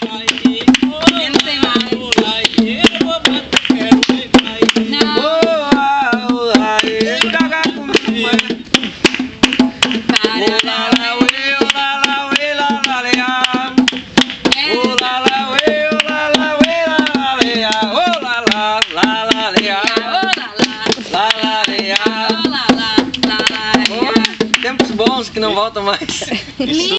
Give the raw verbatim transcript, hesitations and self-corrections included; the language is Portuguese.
não tem mais. Não. Tempos bons que não voltam mais.